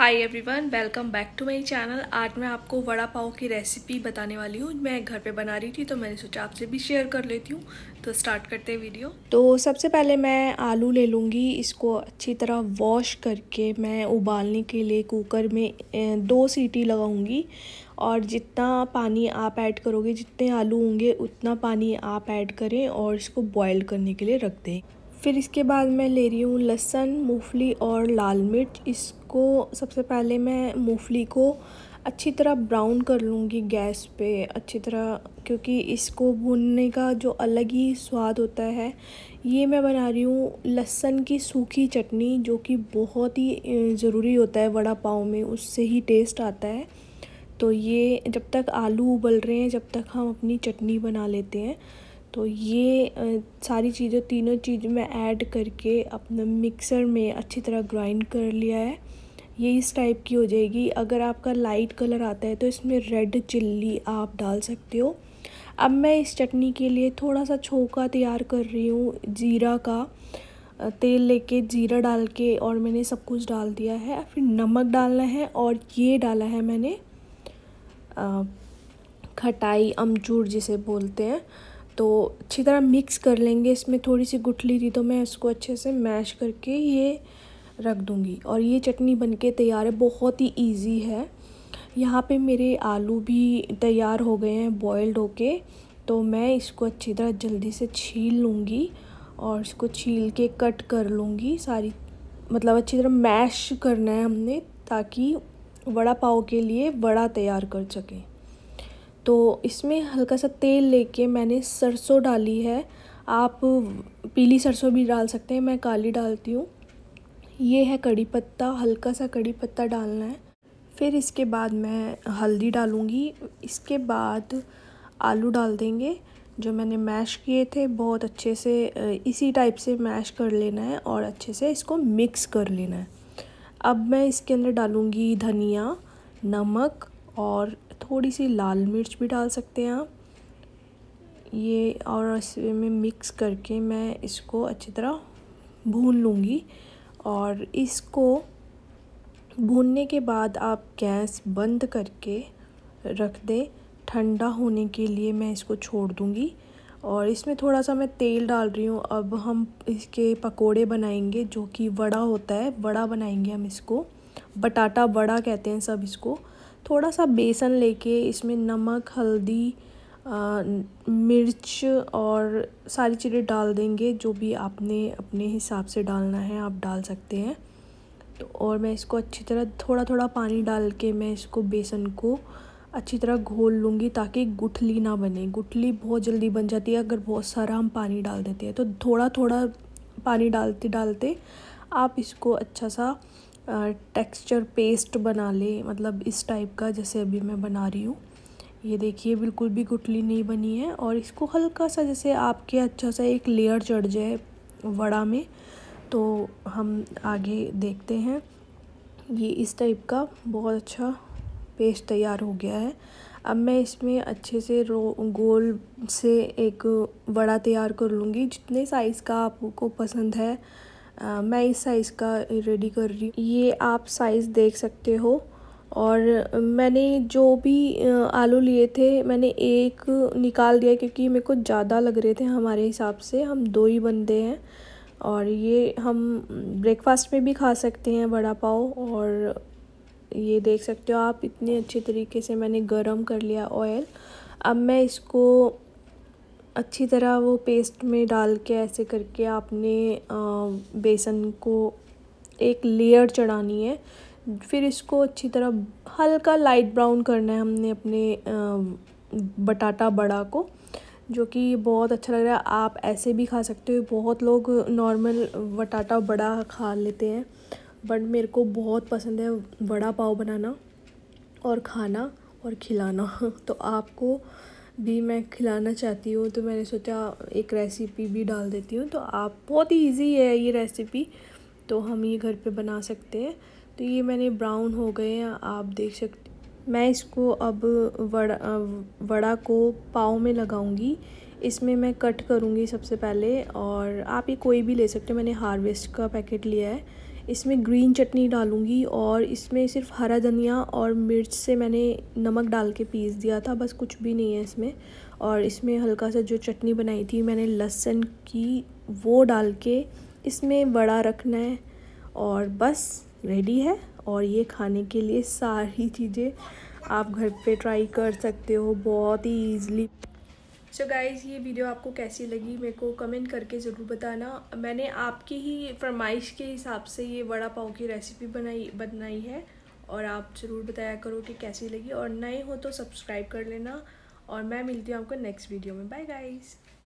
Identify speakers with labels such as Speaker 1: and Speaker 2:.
Speaker 1: Hi everyone, welcome back to my channel. आज मैं आपको वड़ा पाव की रेसिपी बताने वाली हूँ। मैं घर पे बना रही थी तो मैंने सोचा आपसे भी शेयर कर लेती हूँ। तो स्टार्ट करते हैं वीडियो। तो सबसे पहले मैं आलू ले लूँगी। इसको अच्छी तरह वॉश करके मैं उबालने के लिए कुकर में 2 सीटी लगाऊँगी। और जितना पानी आप ऐड करोगे, जितने आलू होंगे उतना पानी आप ऐड करें और इसको बॉयल करने के लिए रख दें। फिर इसके बाद मैं ले रही हूँ लहसुन, मूंगफली और लाल मिर्च। इसको सबसे पहले मैं मूंगफली को अच्छी तरह ब्राउन कर लूँगी गैस पे अच्छी तरह, क्योंकि इसको भूनने का जो अलग ही स्वाद होता है। ये मैं बना रही हूँ लहसुन की सूखी चटनी, जो कि बहुत ही ज़रूरी होता है वड़ा पाव में, उससे ही टेस्ट आता है। तो ये जब तक आलू उबल रहे हैं, जब तक हम अपनी चटनी बना लेते हैं। तो ये सारी चीज़ें, तीनों चीज़ मैं ऐड करके अपने मिक्सर में अच्छी तरह ग्राइंड कर लिया है। ये इस टाइप की हो जाएगी। अगर आपका लाइट कलर आता है तो इसमें रेड चिल्ली आप डाल सकते हो। अब मैं इस चटनी के लिए थोड़ा सा छोंका तैयार कर रही हूँ जीरा का। तेल लेके जीरा डाल के और मैंने सब कुछ डाल दिया है। फिर नमक डालना है और ये डाला है मैंने खटाई, अमचूर जिसे बोलते हैं। तो अच्छी तरह मिक्स कर लेंगे। इसमें थोड़ी सी गुठली थी तो मैं इसको अच्छे से मैश करके ये रख दूँगी और ये चटनी बनके तैयार है। बहुत ही इजी है। यहाँ पे मेरे आलू भी तैयार हो गए हैं बॉइल्ड होके। तो मैं इसको अच्छी तरह जल्दी से छील लूँगी और इसको छील के कट कर लूँगी सारी, मतलब अच्छी तरह मैश करना है हमने, ताकि वड़ा पाव के लिए वड़ा तैयार कर सकें। तो इसमें हल्का सा तेल लेके मैंने सरसों डाली है। आप पीली सरसों भी डाल सकते हैं, मैं काली डालती हूँ। ये है कड़ी पत्ता, हल्का सा कड़ी पत्ता डालना है। फिर इसके बाद मैं हल्दी डालूँगी। इसके बाद आलू डाल देंगे जो मैंने मैश किए थे। बहुत अच्छे से इसी टाइप से मैश कर लेना है और अच्छे से इसको मिक्स कर लेना है। अब मैं इसके अंदर डालूँगी धनिया, नमक और थोड़ी सी लाल मिर्च भी डाल सकते हैं आप। ये और इसमें मिक्स करके मैं इसको अच्छी तरह भून लूँगी। और इसको भूनने के बाद आप गैस बंद करके रख दें। ठंडा होने के लिए मैं इसको छोड़ दूँगी। और इसमें थोड़ा सा मैं तेल डाल रही हूँ। अब हम इसके पकोड़े बनाएंगे, जो कि वड़ा होता है, वड़ा बनाएंगे हम इसको। बटाटा वड़ा कहते हैं सब इसको। थोड़ा सा बेसन लेके इसमें नमक, हल्दी, मिर्च और सारी चीज़ें डाल देंगे। जो भी आपने अपने हिसाब से डालना है आप डाल सकते हैं। तो और मैं इसको अच्छी तरह थोड़ा थोड़ा पानी डाल के मैं इसको बेसन को अच्छी तरह घोल लूँगी, ताकि गुठली ना बने। गुठली बहुत जल्दी बन जाती है अगर बहुत सारा हम पानी डाल देते हैं। तो थोड़ा थोड़ा पानी डालते डालते आप इसको अच्छा सा टेक्सचर पेस्ट बना ले, मतलब इस टाइप का जैसे अभी मैं बना रही हूँ। ये देखिए बिल्कुल भी गुठली नहीं बनी है। और इसको हल्का सा जैसे आपके अच्छा सा एक लेयर चढ़ जाए वड़ा में, तो हम आगे देखते हैं। ये इस टाइप का बहुत अच्छा पेस्ट तैयार हो गया है। अब मैं इसमें अच्छे से गोल से एक वड़ा तैयार कर लूँगी, जितने साइज़ का आपको पसंद है। मैं इस साइज़ का रेडी कर रही हूँ। ये आप साइज़ देख सकते हो। और मैंने जो भी आलू लिए थे, मैंने एक निकाल दिया क्योंकि मेरे को ज़्यादा लग रहे थे। हमारे हिसाब से हम 2 ही बंदे हैं और ये हम ब्रेकफास्ट में भी खा सकते हैं वड़ा पाव। और ये देख सकते हो आप, इतने अच्छे तरीके से मैंने गरम कर लिया ऑयल। अब मैं इसको अच्छी तरह वो पेस्ट में डाल के ऐसे करके आपने बेसन को एक लेयर चढ़ानी है। फिर इसको अच्छी तरह हल्का लाइट ब्राउन करना है हमने अपने बटाटा बड़ा को, जो कि बहुत अच्छा लग रहा है। आप ऐसे भी खा सकते हो। बहुत लोग नॉर्मल बटाटा बड़ा खा लेते हैं, बट मेरे को बहुत पसंद है वड़ा पाव बनाना और खाना और खिलाना। तो आपको भी मैं खिलाना चाहती हूँ, तो मैंने सोचा एक रेसिपी भी डाल देती हूँ। तो आप, बहुत ही इजी है ये रेसिपी, तो हम ये घर पे बना सकते हैं। तो ये मैंने ब्राउन हो गए हैं, आप देख सकते। मैं इसको अब वड़ा को पाव में लगाऊंगी। इसमें मैं कट करूंगी सबसे पहले। और आप ये कोई भी ले सकते हो, मैंने हार्वेस्ट का पैकेट लिया है। इसमें ग्रीन चटनी डालूँगी और इसमें सिर्फ हरा धनिया और मिर्च से मैंने नमक डाल के पीस दिया था, बस कुछ भी नहीं है इसमें। और इसमें हल्का सा जो चटनी बनाई थी मैंने लहसुन की, वो डाल के इसमें बड़ा रखना है और बस रेडी है। और ये खाने के लिए सारी चीज़ें आप घर पे ट्राई कर सकते हो बहुत ही ईज़िली। सो गाइज़, ये वीडियो आपको कैसी लगी मेरे को कमेंट करके ज़रूर बताना। मैंने आपकी ही फरमाइश के हिसाब से ये वड़ा पाव की रेसिपी बनाई है और आप ज़रूर बताया करो कि कैसी लगी। और नए हो तो सब्सक्राइब कर लेना और मैं मिलती हूँ आपको नेक्स्ट वीडियो में। Bye guys.